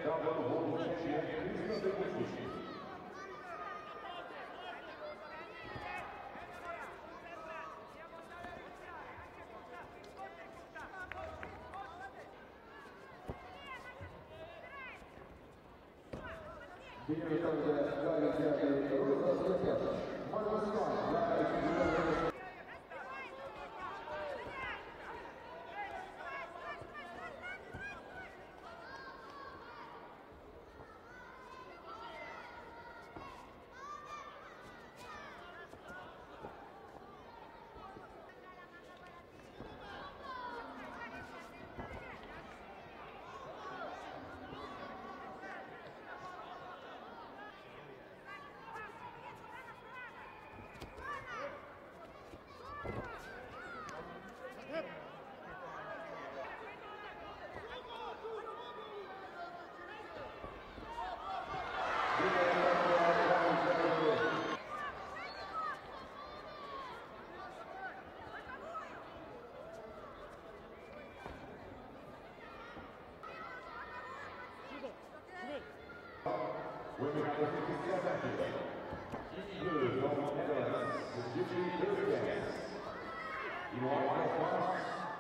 double world champion Christa DEGUCHI. Bine de Daria de Rosa Sfântă. Mai lăsăm la aici. Women are the 57th year. Judo from Cadets, the DEGUCHI dance. You are my boss.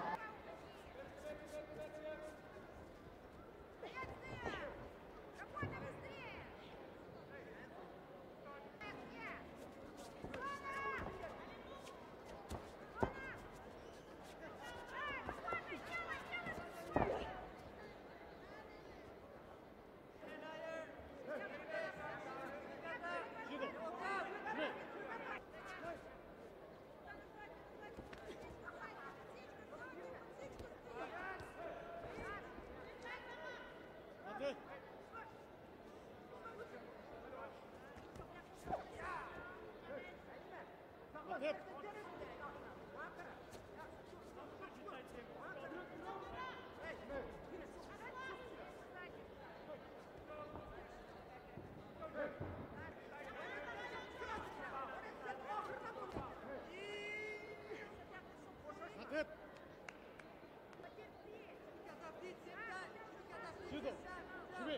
Judo, Prix.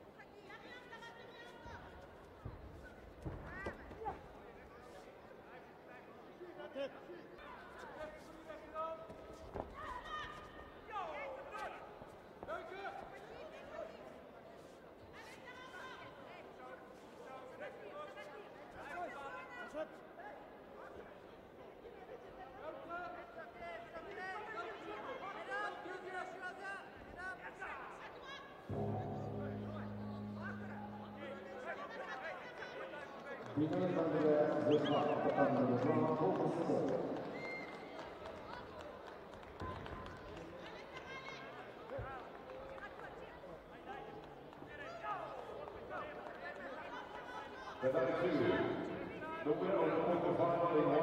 Bine de the winner of the quarterfinal